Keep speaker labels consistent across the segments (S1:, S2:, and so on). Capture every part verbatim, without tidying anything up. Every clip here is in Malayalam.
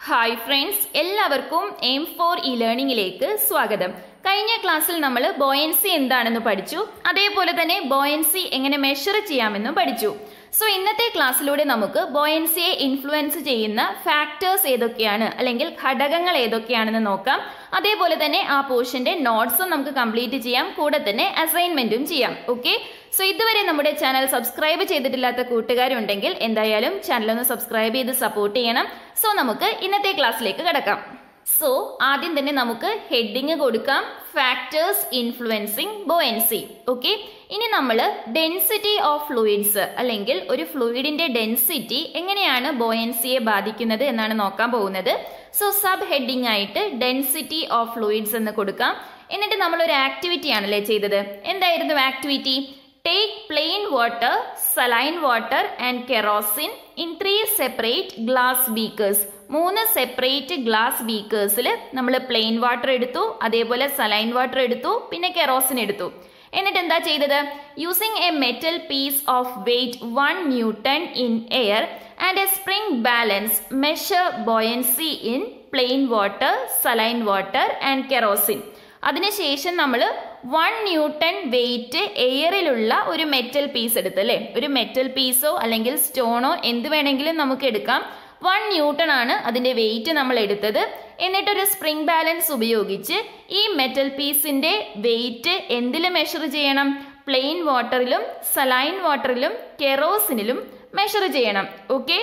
S1: ഹായ് ഫ്രണ്ട്സ്, എല്ലാവർക്കും എയിം ഫോർ ഇ ലേണിംഗിലേക്ക് സ്വാഗതം. കഴിഞ്ഞ ക്ലാസ്സിൽ നമ്മൾ ബോയൻസി എന്താണെന്ന് പഠിച്ചു, അതേപോലെ തന്നെ ബോയൻസി എങ്ങനെ മെഷർ ചെയ്യാമെന്നും പഠിച്ചു. സോ ഇന്നത്തെ ക്ലാസ്സിലൂടെ നമുക്ക് ബോയൻസിയെ ഇൻഫ്ലുവൻസ് ചെയ്യുന്ന ഫാക്ടേഴ്സ് ഏതൊക്കെയാണ് അല്ലെങ്കിൽ ഘടകങ്ങൾ ഏതൊക്കെയാണെന്ന് നോക്കാം. അതേപോലെ തന്നെ ആ പോർഷന്റെ നോട്ട്സും നമുക്ക് കംപ്ലീറ്റ് ചെയ്യാം, കൂടെ തന്നെ അസൈൻമെന്റും ചെയ്യാം. ഓക്കെ, സോ ഇതുവരെ നമ്മുടെ ചാനൽ സബ്സ്ക്രൈബ് ചെയ്തിട്ടില്ലാത്ത കൂട്ടുകാരുണ്ടെങ്കിൽ എന്തായാലും ചാനൽ ഒന്ന് സബ്സ്ക്രൈബ് ചെയ്ത് സപ്പോർട്ട് ചെയ്യണം. സോ നമുക്ക് ഇന്നത്തെ ക്ലാസ്സിലേക്ക് കടക്കാം. സോ ആദ്യം തന്നെ നമുക്ക് ഹെഡിങ് കൊടുക്കാം, ഫാക്ടേഴ്സ് ഇൻഫ്ലുവൻസിങ് ബോയൻസി. ഓക്കെ, ഇനി നമ്മൾ ഡെൻസിറ്റി ഓഫ് ഫ്ലൂയിഡ്സ് അല്ലെങ്കിൽ ഒരു ഫ്ലൂയിഡിന്റെ ഡെൻസിറ്റി എങ്ങനെയാണ് ബോയൻസിയെ ബാധിക്കുന്നത് എന്നാണ് നോക്കാൻ പോകുന്നത്. സോ സബ് ഹെഡിങ് ആയിട്ട് ഡെൻസിറ്റി ഓഫ് ഫ്ലൂയിഡ്സ് എന്ന് കൊടുക്കാം. എന്നിട്ട് നമ്മൾ ഒരു ആക്ടിവിറ്റി ആണല്ലേ ചെയ്തത്. എന്തായിരുന്നു activity? Take plain water, saline water and kerosene in three separate glass beakers. മൂന്ന് സെപ്പറേറ്റ് ഗ്ലാസ് ബീക്കേഴ്സിൽ നമ്മൾ പ്ലെയിൻ വാട്ടർ എടുത്തു, അതേപോലെ സലൈൻ വാട്ടർ എടുത്തു, പിന്നെ കെറോസിൻ എടുത്തു. എന്നിട്ട് എന്താ ചെയ്തത്? Using a metal piece of weight one newton in air and a spring balance measure buoyancy in plain water, saline water and kerosene. അതിനുശേഷം നമ്മൾ വൺ ന്യൂട്ടൺ വെയിറ്റ് എയറിലുള്ള ഒരു മെറ്റൽ പീസ് എടുത്ത് അല്ലേ, ഒരു മെറ്റൽ പീസോ അല്ലെങ്കിൽ സ്റ്റോണോ എന്ത് വേണമെങ്കിലും നമുക്ക് എടുക്കാം. വൺ ന്യൂട്ടൺ ആണ് അതിന്റെ വെയിറ്റ് നമ്മൾ എടുത്തത്. എന്നിട്ടൊരു സ്പ്രിംഗ് ബാലൻസ് ഉപയോഗിച്ച് ഈ മെറ്റൽ പീസിന്റെ വെയിറ്റ് എന്തിൽ മെഷർ ചെയ്യണം? പ്ലെയിൻ വാട്ടറിലും സലൈൻ വാട്ടറിലും കെറോസിനിലും മെഷർ ചെയ്യണം. ഓക്കെ,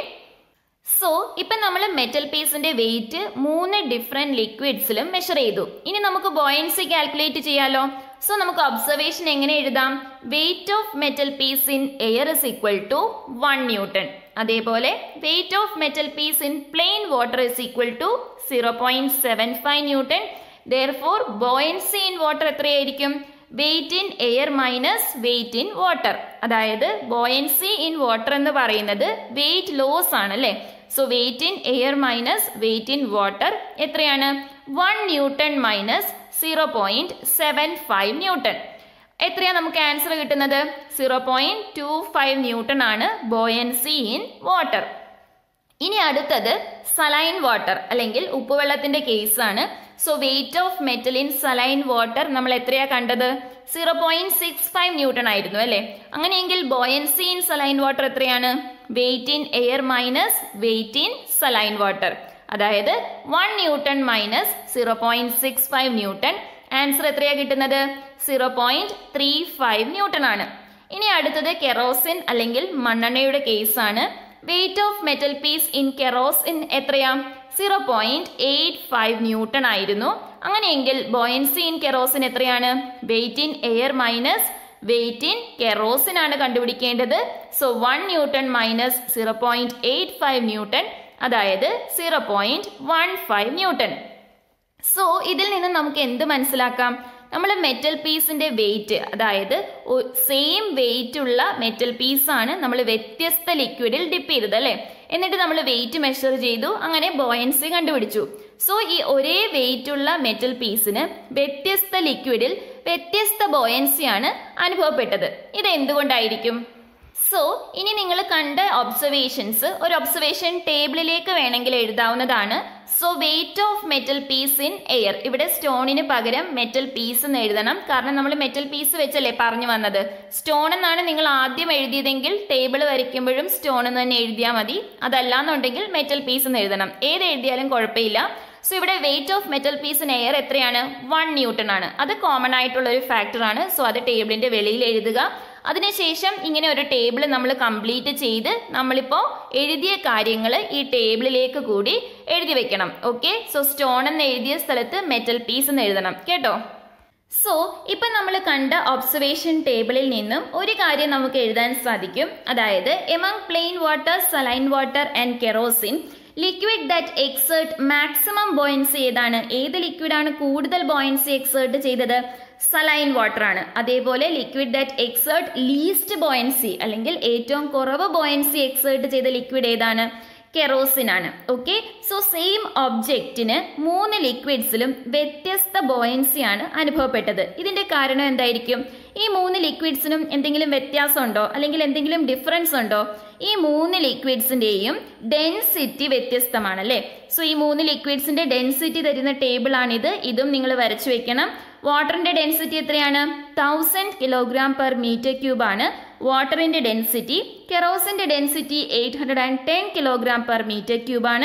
S1: സോ ഇപ്പൊ നമ്മൾ മെറ്റൽ പീസിന്റെ വെയിറ്റ് മൂന്ന് ഡിഫറെന്റ് ലിക്വിഡ്സിലും മെഷർ ചെയ്തു. ഇനി നമുക്ക് ബോയൻസി കാൽക്കുലേറ്റ് ചെയ്യാലോ. സോ നമുക്ക് ഒബ്സർവേഷൻ എങ്ങനെ എഴുതാം? Weight of metal piece in air is equal to one newton. അതേപോലെ weight of metal piece in plain water is equal to zero point seven five newton. Therefore buoyancy in water എത്രയായിരിക്കും? Weight in air minus weight in water. അതായത് ബോയൻസി ഇൻ വാട്ടർ എന്ന് പറയുന്നത് വെയിറ്റ് ലോസ് ആണ് അല്ലെ. So weight in air minus weight in water എത്രയാണ്? One newton minus zero point seven five newton. എത്രയാ നമുക്ക് ആൻസർ കിട്ടുന്നത്? Zero point two five newton ആണ് ബോയൻസി ഇൻ വാട്ടർ. ഇനി അടുത്തത് സലൈൻ വാട്ടർ അല്ലെങ്കിൽ ഉപ്പുവെള്ളത്തിന്റെ കേസാണ്. So weight of metal in saline water നമ്മൾ എത്രയാ കണ്ടത്? Zero point six five newton ആയിരുന്നു അല്ലെ. അങ്ങനെയെങ്കിൽ ബോയൻസി ഇൻ സലൈൻ വാട്ടർ എത്രയാണ്? Weight in air minus weight in saline water. അതായത് one newton minus zero point six five newton. Answer എത്രയാ കിട്ടുന്നത്? Zero point three five newton ആണ്. ഇനി അടുത്തത് കെറോസിൻ അല്ലെങ്കിൽ മണ്ണെണ്ണയുടെ കേസാണ്. Weight of metal piece in kerosene എത്രയാ? Zero point eight five newton ആയിരുന്നു. അങ്ങനെയെങ്കിൽ ബോയൻസി ഇൻ കെറോസിൻ എത്രയാണ്? Weight in air minus weight in kerosene ആണ് കണ്ടുപിടിക്കേണ്ടത്. So one newton minus zero point eight five newton, അതായത് zero point one five newton. So ഇതിൽ നിന്ന് നമുക്ക് എന്ത് മനസ്സിലാക്കാം? നമ്മൾ മെറ്റൽ പീസിന്റെ വെയിറ്റ്, അതായത് സെയിം വെയിറ്റ് ഉള്ള മെറ്റൽ പീസാണ് നമ്മൾ വ്യത്യസ്ത ലിക്വിഡിൽ ഡിപ്പ് ചെയ്തത് അല്ലെ. എന്നിട്ട് നമ്മൾ വെയിറ്റ് മെഷർ ചെയ്തു, അങ്ങനെ ബോയൻസി കണ്ടുപിടിച്ചു. സോ ഈ ഒരേ വെയിറ്റ് ഉള്ള മെറ്റൽ പീസിന് വ്യത്യസ്ത ലിക്വിഡിൽ വ്യത്യസ്ത ബോയൻസിയാണ് അനുഭവപ്പെട്ടത്. ഇത് എന്തുകൊണ്ടായിരിക്കും? സോ ഇനി നിങ്ങൾ കണ്ട ഒബ്സർവേഷൻസ് ഒരു ഒബ്സർവേഷൻ ടേബിളിലേക്ക് വേണമെങ്കിൽ എഴുതാവുന്നതാണ്. So weight of metal piece in air, ഇവിടെ സ്റ്റോണിന് പകരം മെറ്റൽ പീസ് എന്ന് എഴുതണം. കാരണം നമ്മൾ മെറ്റൽ പീസ് വെച്ചല്ലേ പറഞ്ഞു വന്നത്. സ്റ്റോൺ എന്നാണ് നിങ്ങൾ ആദ്യം എഴുതിയതെങ്കിൽ ടേബിൾ വരയ്ക്കുമ്പോഴും സ്റ്റോൺ എന്ന് തന്നെ എഴുതിയാൽ മതി. അതല്ലാന്നുണ്ടെങ്കിൽ മെറ്റൽ പീസ് എന്ന് എഴുതണം. ഏത് എഴുതിയാലും കുഴപ്പമില്ല. സോ ഇവിടെ weight of metal piece in air എത്രയാണ്? വൺ ന്യൂട്ടൺ ആണ്. അത് കോമൺ ആയിട്ടുള്ള ഒരു ഫാക്ടർ ആണ്. സോ അത് ടേബിളിന്റെ വെളിയിൽ എഴുതുക. അതിനുശേഷം ഇങ്ങനെ ഒരു ടേബിൾ നമ്മൾ കംപ്ലീറ്റ് ചെയ്ത് നമ്മളിപ്പോ എഴുതിയ കാര്യങ്ങൾ ഈ ടേബിളിലേക്ക് കൂടി എഴുതി വെക്കണം. ഓക്കെ, സോ സ്റ്റോൺ എന്ന് എഴുതിയ സ്ഥലത്ത് മെറ്റൽ പീസ് എന്ന് എഴുതണം കേട്ടോ. സോ ഇപ്പൊ നമ്മൾ കണ്ട ഒബ്സർവേഷൻ ടേബിളിൽ നിന്നും ഒരു കാര്യം നമുക്ക് എഴുതാൻ സാധിക്കും. അതായത് among plain water, saline water and kerosene, liquid that exert maximum buoyancy ഏതാണ്? ഏത് ലിക്വിഡാണ് കൂടുതൽ ബോയൻസി എക്സേർട്ട് ചെയ്തത്? സലൈൻ വാട്ടർ ആണ്. അതേപോലെ liquid that exert least buoyancy അല്ലെങ്കിൽ ഏറ്റവും കുറവ് ബോയൻസി എക്സേർട്ട് ചെയ്ത ലിക്വിഡ് ഏതാണ്? കെറോസിൻ ആണ്. ഓക്കെ, സോ സെയിം ഒബ്ജക്റ്റിന് മൂന്ന് ലിക്വിഡ്സിലും വ്യത്യസ്ത ബോയൻസി ആണ് അനുഭവപ്പെട്ടത്. ഇതിന്റെ കാരണം എന്തായിരിക്കും? ഈ മൂന്ന് ലിക്വിഡ്സിനും എന്തെങ്കിലും വ്യത്യാസമുണ്ടോ അല്ലെങ്കിൽ എന്തെങ്കിലും ഡിഫറൻസ് ഉണ്ടോ? ഈ മൂന്ന് ലിക്വിഡ്സിന്റെയും ഡെൻസിറ്റി വ്യത്യസ്തമാണ് അല്ലേ? സോ ഈ മൂന്ന് ലിക്വിഡ്സിന്റെ ഡെൻസിറ്റി തരുന്ന ടേബിൾ ആണിത്. ഇതും നിങ്ങൾ വരച്ചു വെക്കണം. വാട്ടറിന്റെ ഡെൻസിറ്റി എത്രയാണ്? Thousand kilogram per metre cube ആണ് വാട്ടറിന്റെ ഡെൻസിറ്റി. കെറോസിന്റെ density eight hundred and ten kilogram per metre cube ആണ്.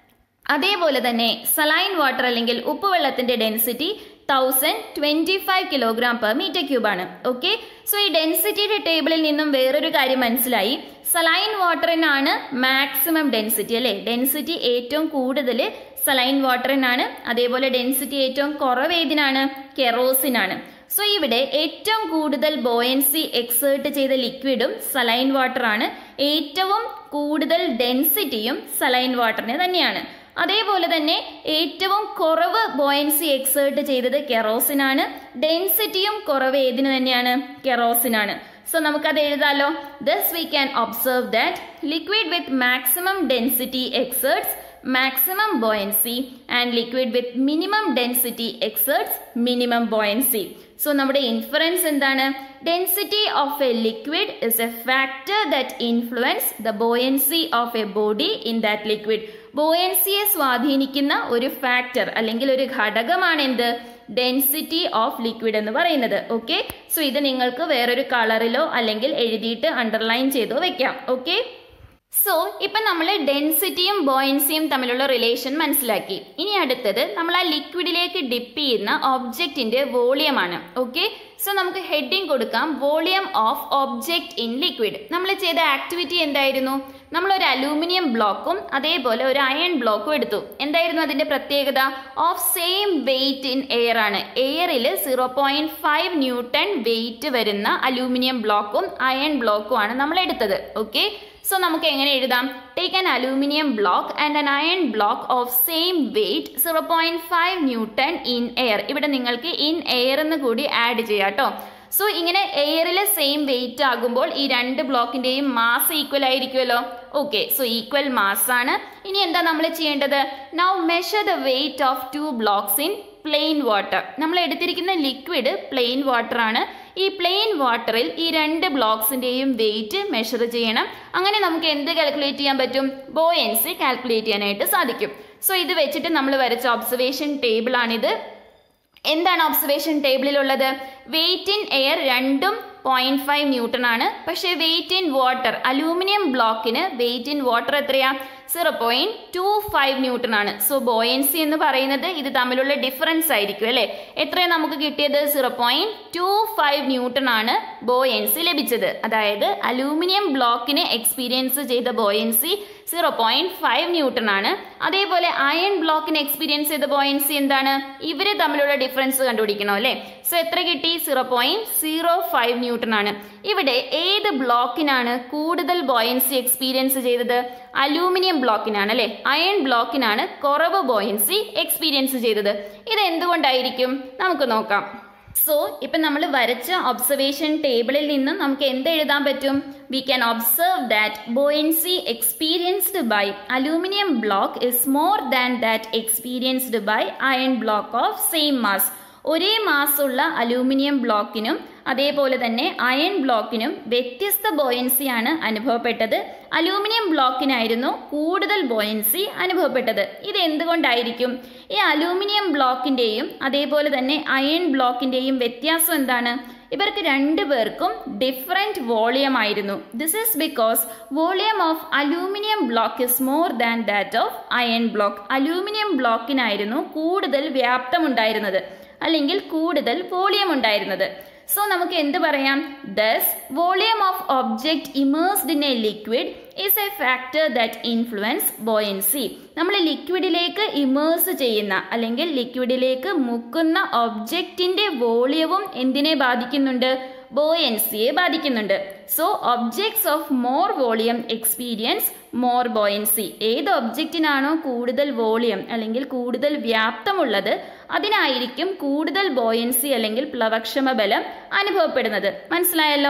S1: അതേപോലെ തന്നെ സലൈൻ വാട്ടർ അല്ലെങ്കിൽ ഉപ്പുവെള്ളത്തിന്റെ density thousand twenty five kilogram per metre cube ആണ്. ഓക്കെ, സോ ഈ ഡെൻസിറ്റിയുടെ ടേബിളിൽ നിന്നും വേറൊരു കാര്യം മനസ്സിലായി. സലൈൻ വാട്ടറിനാണ് മാക്സിമം ഡെൻസിറ്റി അല്ലെ? ഡെൻസിറ്റി ഏറ്റവും കൂടുതൽ സലൈൻ വാട്ടറിനാണ്. അതേപോലെ ഡെൻസിറ്റി ഏറ്റവും കുറവ് ഏതിനാണ്? കെറോസിനാണ്. സോ ഇവിടെ ഏറ്റവും കൂടുതൽ ബോയൻസി എക്സേർട്ട് ചെയ്ത ലിക്വിഡും സലൈൻ വാട്ടർ ആണ്. ഏറ്റവും കൂടുതൽ ഡെൻസിറ്റിയും സലൈൻ വാട്ടറിന് തന്നെയാണ്. അതേപോലെ തന്നെ ഏറ്റവും കുറവ് ബോയൻസി എക്സേർട്ട് ചെയ്തത് കെറോസിനാണ്. ഡെൻസിറ്റിയും കുറവ് ഏതിന് തന്നെയാണ്? കെറോസിനാണ്. സോ നമുക്കത് എഴുതാലോ. Thus we can observe that liquid with maximum density exerts maximum buoyancy and liquid with minimum density exerts minimum buoyancy. So നമ്മുടെ inference എന്താണ്? Density of a liquid is a factor that influence the buoyancy of a body in that liquid. ബോയൻസിയെ സ്വാധീനിക്കുന്ന ഒരു ഫാക്ടർ അല്ലെങ്കിൽ ഒരു ഘടകമാണ് എന്ത്? ഡെൻസിറ്റി ഓഫ് ലിക്വിഡ് എന്ന് പറയുന്നത്. ഓക്കെ, സോ ഇത് നിങ്ങൾക്ക് വേറൊരു കളറിലോ അല്ലെങ്കിൽ എഴുതിയിട്ട് അണ്ടർലൈൻ ചെയ്തോ വെക്കാം. ഓക്കെ, സോ ഇപ്പൊ നമ്മൾ ഡെൻസിറ്റിയും ബോയൻസിയും തമ്മിലുള്ള റിലേഷൻ മനസ്സിലാക്കി. ഇനി അടുത്തത് നമ്മൾ ആ ലിക്വിഡിലേക്ക് ഡിപ്പ് ചെയ്യുന്ന ഒബ്ജക്റ്റിന്റെ വോളിയം ആണ്. ഓക്കെ, സോ നമുക്ക് ഹെഡിങ് കൊടുക്കാം volume of object in liquid. നമ്മൾ ചെയ്ത ആക്ടിവിറ്റി എന്തായിരുന്നു? നമ്മൾ ഒരു അലൂമിനിയം ബ്ലോക്കും അതേപോലെ ഒരു അയൺ ബ്ലോക്കും എടുത്തു. എന്തായിരുന്നു അതിന്റെ പ്രത്യേകത? Of same weight in air ആണ്. എയറിൽ zero point five newton weight വരുന്ന അലൂമിനിയം ബ്ലോക്കും അയൺ ബ്ലോക്കും ആണ് നമ്മൾ എടുത്തത്. ഓക്കെ, സോ നമുക്ക് എങ്ങനെ എഴുതാം? Take an aluminium block and an iron block of same weight zero point five newton in air. ഇവിടെ നിങ്ങൾക്ക് ഇൻ എയർ എന്ന് കൂടി ആഡ് ചെയ്യാം കേട്ടോ. സോ ഇങ്ങനെ എയറിലെ സെയിം വെയിറ്റ് ആകുമ്പോൾ ഈ രണ്ട് ബ്ലോക്കിന്റെയും മാസ് ഈക്വൽ ആയിരിക്കുമല്ലോ. ഓക്കെ, സോ ഈക്വൽ മാസ് ആണ്. ഇനി എന്താ നമ്മൾ ചെയ്യേണ്ടത്? Now measure the weight of two blocks in plain water. നമ്മൾ എടുത്തിരിക്കുന്ന ലിക്വിഡ് പ്ലെയിൻ വാട്ടർ ആണ്. ഈ പ്ലെയിൻ വാട്ടറിൽ ഈ രണ്ട് ബ്ലോക്സിന്റെയും വെയിറ്റ് മെഷർ ചെയ്യണം. അങ്ങനെ നമുക്ക് എന്ത് കാൽക്കുലേറ്റ് ചെയ്യാൻ പറ്റും? ബോയൻസി കാൽക്കുലേറ്റ് ചെയ്യാനായിട്ട് സാധിക്കും. സോ ഇത് വെച്ചിട്ട് നമ്മൾ വരച്ച ഒബ്സർവേഷൻ ടേബിൾ ആണിത്. എന്താണ് ഒബ്സർവേഷൻ ടേബിളിലുള്ളത്? വെയിറ്റ് ഇൻ എയർ രണ്ടും പോയിന്റ് ഫൈവ് ന്യൂട്ടൺ ആണ്. പക്ഷേ വെയിറ്റ് ഇൻ വാട്ടർ അലൂമിനിയം ബ്ലോക്കിന് വെയിറ്റ് ഇൻ വാട്ടർ എത്രയാ? Zero point two five newton ആണ്. സോ ബോയൻസി എന്ന് പറയുന്നത് ഇത് തമ്മിലുള്ള ഡിഫറൻസ് ആയിരിക്കും അല്ലെ? എത്രയാണ് നമുക്ക് കിട്ടിയത്? Zero point two five newton ആണ് ബോയൻസി ലഭിച്ചത്. അതായത് അലൂമിനിയം ബ്ലോക്കിന് എക്സ്പീരിയൻസ് ചെയ്ത buoyancy zero point five newton ആണ്. അതേപോലെ അയൺ ബ്ലോക്കിന് എക്സ്പീരിയൻസ് ചെയ്ത ബോയൻസി എന്താണ്? ഇവര് തമ്മിലുള്ള ഡിഫറൻസ് കണ്ടുപിടിക്കണം അല്ലെ? സോ എത്ര കിട്ടി? Zero point zero five newton ആണ്. ഇവിടെ ഏത് ബ്ലോക്കിനാണ് കൂടുതൽ ബോയൻസി എക്സ്പീരിയൻസ് ചെയ്തത്? അലൂമിനിയം ബ്ലോക്കിനാണ് അല്ലെ? അയൺ ബ്ലോക്കിനാണ് കുറവ് ബോയൻസി എക്സ്പീരിയൻസ് ചെയ്തത്. ഇത് എന്തുകൊണ്ടായിരിക്കും? നമുക്ക് നോക്കാം. സോ ഇപ്പൊ നമ്മൾ വരച്ച ഒബ്സർവേഷൻ ടേബിളിൽ നിന്നും നമുക്ക് എന്ത് എഴുതാൻ പറ്റും? We can observe that buoyancy experienced by aluminum block is more than that experienced by iron block of same mass. ഒരേ മാസ് ഉള്ള അലൂമിനിയം ബ്ലോക്കിനും അതേപോലെ തന്നെ അയൺ ബ്ലോക്കിനും വ്യത്യസ്ത ബോയൻസിയാണ് അനുഭവപ്പെട്ടത്. അലൂമിനിയം ബ്ലോക്കിനായിരുന്നു കൂടുതൽ ബോയൻസി അനുഭവപ്പെട്ടത്. ഇത് എന്തുകൊണ്ടായിരിക്കും? ഈ അലൂമിനിയം ബ്ലോക്കിന്റെയും അതേപോലെ തന്നെ അയൺ ബ്ലോക്കിന്റെയും വ്യത്യാസം എന്താണ്? ഇവർക്ക് രണ്ടു പേർക്കും ഡിഫറെന്റ് വോളിയം ആയിരുന്നു. This is because volume of aluminium block is more than that of iron block. Aluminium ബ്ലോക്കിനായിരുന്നു കൂടുതൽ വ്യാപ്തം ഉണ്ടായിരുന്നത് അല്ലെങ്കിൽ കൂടുതൽ വോളിയം ഉണ്ടായിരുന്നത്. സോ നമുക്ക് എന്ത് പറയാം? Thus volume of object immersed in a liquid is a factor that influence buoyancy. നമ്മൾ ലിക്വിഡിലേക്ക് ഇമേഴ്സ് ചെയ്യുന്ന അല്ലെങ്കിൽ ലിക്വിഡിലേക്ക് മുക്കുന്ന ഒബ്ജക്റ്റിന്റെ വോളിയവും എന്തിനെ ബാധിക്കുന്നുണ്ട്? ബോയൻസിയെ ബാധിക്കുന്നുണ്ട്. So objects of more volume experience more buoyancy. ഏത് ഒബ്ജക്റ്റിനാണോ കൂടുതൽ വോളിയം അല്ലെങ്കിൽ കൂടുതൽ വ്യാപ്തമുള്ളത് അതിനായിരിക്കും കൂടുതൽ ബോയൻസി അല്ലെങ്കിൽ പ്ലവക്ഷമ ബലം അനുഭവപ്പെടുന്നത്. മനസ്സിലായല്ലോ?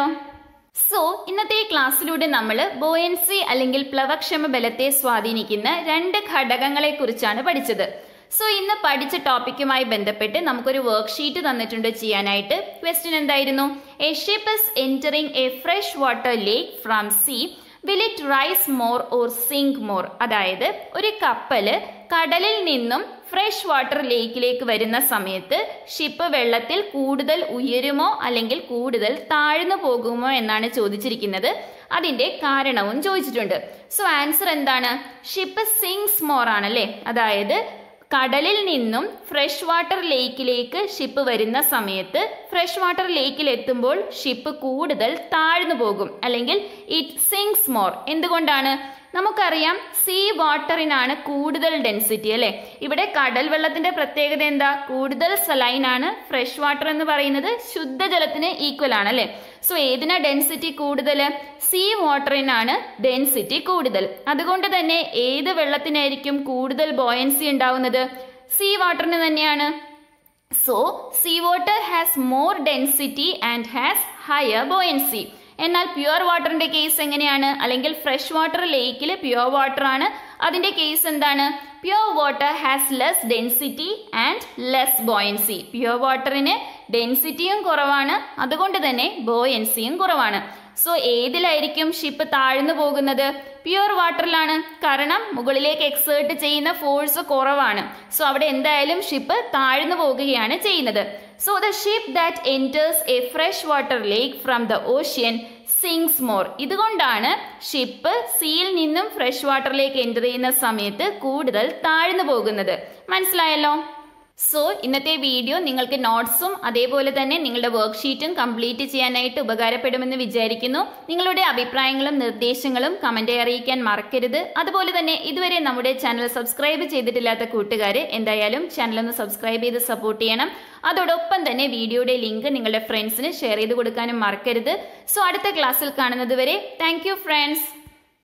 S1: സോ ഇന്നത്തെ ക്ലാസ്സിലൂടെ നമ്മൾ ബോയൻസി അല്ലെങ്കിൽ പ്ലവക്ഷമ ബലത്തെ സ്വാധീനിക്കുന്ന രണ്ട് ഘടകങ്ങളെ കുറിച്ചാണ് പഠിച്ചത്. സോ ഇന്ന് പഠിച്ച ടോപ്പിക്കുമായി ബന്ധപ്പെട്ട് നമുക്കൊരു വർക്ക്ഷീറ്റ് തന്നിട്ടുണ്ട് ചെയ്യാനായിട്ട്. ക്വസ്റ്റ്യൻ എന്തായിരുന്നു? A ship is entering a fresh water lake from sea, will it rise more or sink more? അതായത് ഒരു കപ്പല് കടലിൽ നിന്നും ഫ്രഷ് വാട്ടർ ലേക്കിലേക്ക് വരുന്ന സമയത്ത് ഷിപ്പ് വെള്ളത്തിൽ കൂടുതൽ ഉയരുമോ അല്ലെങ്കിൽ കൂടുതൽ താഴ്ന്നു പോകുമോ എന്നാണ് ചോദിച്ചിരിക്കുന്നത്. അതിന്റെ കാരണവും ചോദിച്ചിട്ടുണ്ട്. സോ ആൻസർ എന്താണ്? ഷിപ്പ് സിങ്ക്സ് മോർ ആണല്ലേ. അതായത് കടലിൽ നിന്നും ഫ്രഷ് വാട്ടർ ലേക്കിലേക്ക് ഷിപ്പ് വരുന്ന സമയത്ത് ഫ്രഷ് വാട്ടർ ലേക്കിൽ എത്തുമ്പോൾ ഷിപ്പ് കൂടുതൽ താഴ്ന്നു പോകും, അല്ലെങ്കിൽ ഇറ്റ് സിങ്ക്സ് മോർ. എന്തുകൊണ്ടാണ്? നമുക്കറിയാം സീ വാട്ടറിനാണ് കൂടുതൽ ഡെൻസിറ്റി അല്ലെ. ഇവിടെ കടൽ വെള്ളത്തിന്റെ പ്രത്യേകത എന്താ? കൂടുതൽ സലൈൻ ആണ്. ഫ്രഷ് വാട്ടർ എന്ന് പറയുന്നത് ശുദ്ധജലത്തിന് ഈക്വൽ ആണ് അല്ലെ. സോ ഏതിനാ ഡെൻസിറ്റി കൂടുതൽ? സീ വാട്ടറിനാണ് ഡെൻസിറ്റി കൂടുതൽ. അതുകൊണ്ട് തന്നെ ഏത് വെള്ളത്തിനായിരിക്കും കൂടുതൽ ബോയൻസി ഉണ്ടാവുന്നത്? സീ വാട്ടറിന് തന്നെയാണ്. So sea water has more density and has higher buoyancy. എന്നാൽ പ്യുവർ വാട്ടറിന്റെ കേസ് എങ്ങനെയാണ്? അല്ലെങ്കിൽ ഫ്രഷ് വാട്ടർ ലേക്കിൽ പ്യുവർ വാട്ടർ ആണ്, അതിന്റെ കേസ് എന്താണ്? Pure water has less density and less buoyancy. Pure വാട്ടറിന് ഡെൻസിറ്റിയും കുറവാണ്, അതുകൊണ്ട് തന്നെ ബോയൻസിയും കുറവാണ്. സോ ഏതിലായിരിക്കും ഷിപ്പ് താഴ്ന്നു പോകുന്നത്? പ്യുവർ വാട്ടറിലാണ്. കാരണം മുകളിലേക്ക് എക്സേർട്ട് ചെയ്യുന്ന ഫോഴ്സ് കുറവാണ്. സോ അവിടെ എന്തായാലും ഷിപ്പ് താഴ്ന്നു പോകുകയാണ് ചെയ്യുന്നത്. So the ship that enters a fresh water lake from the ocean sinks more. ഇതുകൊണ്ടാണ് ഷിപ്പ് സീയിൽ നിന്നും ഫ്രഷ് വാട്ടറിലേക്ക് എൻ്റർ ചെയ്യുന്ന സമയത്ത് കൂടുതൽ താഴ്ന്നു പോകുന്നത്. മനസ്സിലായല്ലോ? സോ ഇന്നത്തെ വീഡിയോ നിങ്ങൾക്ക് നോട്ട്സും അതേപോലെ തന്നെ നിങ്ങളുടെ വർക്ക്ഷീറ്റും കംപ്ലീറ്റ് ചെയ്യാനായിട്ട് ഉപകാരപ്പെടുമെന്ന് വിചാരിക്കുന്നു. നിങ്ങളുടെ അഭിപ്രായങ്ങളും നിർദ്ദേശങ്ങളും കമന്റായി അറിയിക്കാൻ മറക്കരുത്. അതുപോലെ തന്നെ ഇതുവരെ നമ്മുടെ ചാനൽ സബ്സ്ക്രൈബ് ചെയ്തിട്ടില്ലാത്ത കൂട്ടുകാർ എന്തായാലും ചാനൽ ഒന്ന് സബ്സ്ക്രൈബ് ചെയ്ത് സപ്പോർട്ട് ചെയ്യണം. അതോടൊപ്പം തന്നെ വീഡിയോയുടെ ലിങ്ക് നിങ്ങളുടെ ഫ്രണ്ട്സിന് ഷെയർ ചെയ്ത് കൊടുക്കാനും മറക്കരുത്. സോ അടുത്ത ക്ലാസ്സിൽ കാണുന്നത് വരെ താങ്ക് യു ഫ്രണ്ട്സ്.